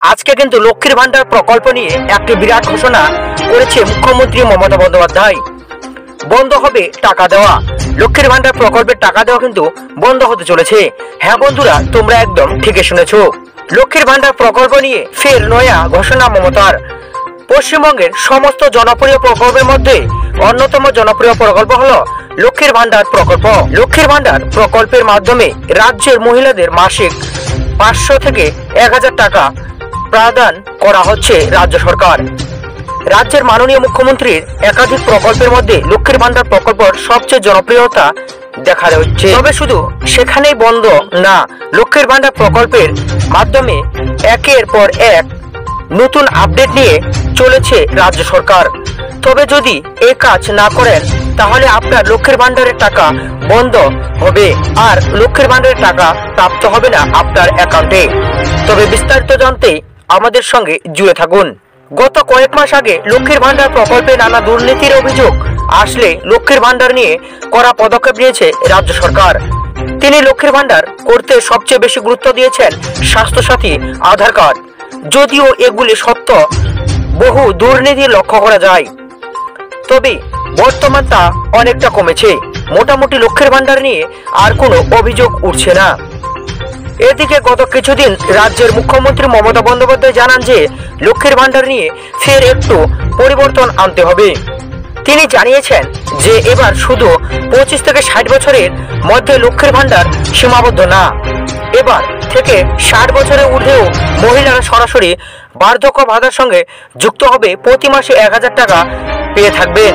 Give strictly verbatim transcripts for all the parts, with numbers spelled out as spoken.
আজকে কিন্তু লক্ষ্মীর ভান্ডার প্রকল্প নিয়ে একটি বিরাট ঘোষণা করেছে মুখ্যমন্ত্রী মমতা বন্দ্যোপাধ্যায়। বন্ধ হবে টাকা দেওয়া। লক্ষ্মীর ভান্ডার প্রকল্পের টাকা দেওয়া কিন্তু বন্ধ হতে চলেছে। হ্যাঁ বন্ধুরা, তোমরা একদম ঠিকই শুনেছো। লক্ষ্মীর ভান্ডার প্রকল্প নিয়ে ফের নয়া ঘোষণা মমতার। পশ্চিমবঙ্গের সমস্ত জনপ্রিয় প্রকল্পের মধ্যে অন্যতম জনপ্রিয় প্রকল্প হলো লক্ষ্মীর ভান্ডার প্রকল্প। লক্ষ্মীর ভান্ডার প্রকল্পের মাধ্যমে রাজ্যের মহিলাদের মাসিক পাঁচশো থেকে এক হাজার টাকা প্রদান করা হচ্ছে রাজ্য সরকার। রাজ্যের মাননীয় মুখ্যমন্ত্রীর একাধিক প্রকল্পের মধ্যে লক্ষ্মীর ভান্ডার প্রকল্পের সবচেয়ে জনপ্রিয়তা দেখা যাচ্ছে। তবে শুধু সেখানেই বন্ধ না, লক্ষ্মীর ভান্ডার প্রকল্পের মাধ্যমে একের পর এক নতুন আপডেট নিয়ে চলেছে রাজ্য সরকার। তবে যদি এই কাজ না করেন তাহলে আপনার লক্ষ্মীর ভান্ডারের টাকা বন্ধ হবে আর লক্ষ্মীর ভান্ডারের টাকা প্রাপ্ত হবে না আপনার অ্যাকাউন্টে। তবে বিস্তারিত জানতে আমাদের সঙ্গে জুড়ে থাকুন। গত কয়েক মাস আগে লক্ষ্মীর ভান্ডার প্রকল্পে নানা দুর্নীতির অভিযোগ আসলে লক্ষ্মীর ভান্ডার নিয়ে কড়া পদক্ষেপ নিয়েছে রাজ্য সরকার। তিনি লক্ষ্মীর ভান্ডার করতে সবচেয়ে বেশি গুরুত্ব দিয়েছেন স্বাস্থ্যসাথী আধার কার্ড। যদিও এগুলি সত্য, বহু দুর্নীতি লক্ষ্য করা যায়, তবে বর্তমান তা অনেকটা কমেছে। মোটামুটি লক্ষ্মীর ভান্ডার নিয়ে আর কোনো অভিযোগ উঠছে না। এদিকে গত কিছুদিন রাজ্যের মুখ্যমন্ত্রী মমতা বন্দ্যোপাধ্যায় জানান যে লক্ষ্মীর ভান্ডার নিয়ে ফের একটু পরিবর্তন আনতে হবে। তিনি জানিয়েছেন যে এবার শুধু পঁচিশ থেকে ষাট বছরের মধ্যে লক্ষ্মীর ভান্ডার সীমাবদ্ধ না, এবার থেকে ষাট বছরের ঊর্ধ্বেও মহিলারা সরাসরি বার্ধক্য ভাতার সঙ্গে যুক্ত হবে, প্রতি মাসে এক হাজার টাকা পেয়ে থাকবেন।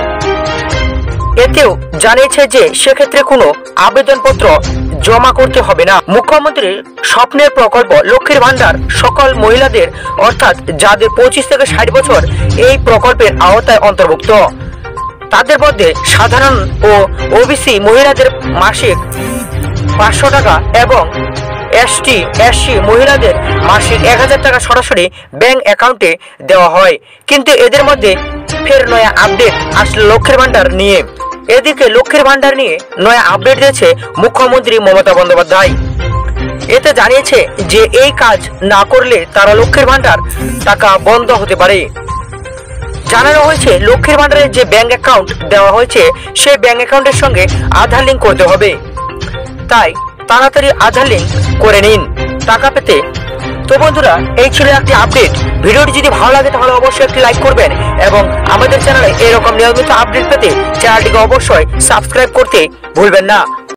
এতেও জানিয়েছে যে সেক্ষেত্রে কোনো আবেদনপত্র জমা করতে হবে না। মুখ্যমন্ত্রীর স্বপ্নের প্রকল্প লক্ষ্মীর ভান্ডার সকল মহিলাদের, অর্থাৎ যাদের পঁচিশ থেকে ষাট বছর এই প্রকল্পের আওতায় অন্তর্ভুক্ত, তাদের মধ্যে সাধারণ ও ওবিসি মহিলাদের মাসিক পাঁচশো টাকা এবং এসটি এসসি মহিলাদের মাসিক এক হাজার টাকা সরাসরি ব্যাংক অ্যাকাউন্টে দেওয়া হয়। কিন্তু এদের মধ্যে ফের নয়া আপডেট আসলে লক্ষ্মীর ভান্ডার নিয়ে। এদিকে লক্ষ্মীর ভান্ডার নিয়ে নয়া আপডেট দিয়েছে মুখ্যমন্ত্রী মমতা বন্দ্যোপাধ্যায়। এতে জানিয়েছে যে এই কাজ না করলে তারা লক্ষ্মীর ভান্ডার টাকা বন্ধ হতে পারে। জানানো হয়েছে লক্ষ্মীর ভান্ডারের যে ব্যাংক অ্যাকাউন্ট দেওয়া হয়েছে সেই ব্যাংক অ্যাকাউন্টের সঙ্গে আধার লিঙ্ক করতে হবে, তাই তাড়াতাড়ি আধার লিঙ্ক করে নিন টাকা পেতে। তো বন্ধুরা, এই ছিল একটি আপডেট। ভিডিওটি যদি ভালো লাগে তাহলে অবশ্যই একটি লাইক করবেন এবং আমাদের চ্যানেলে এরকম নিয়মিত আপডেট পেতে চ্যানেলটিকে অবশ্যই সাবস্ক্রাইব করতে ভুলবেন না।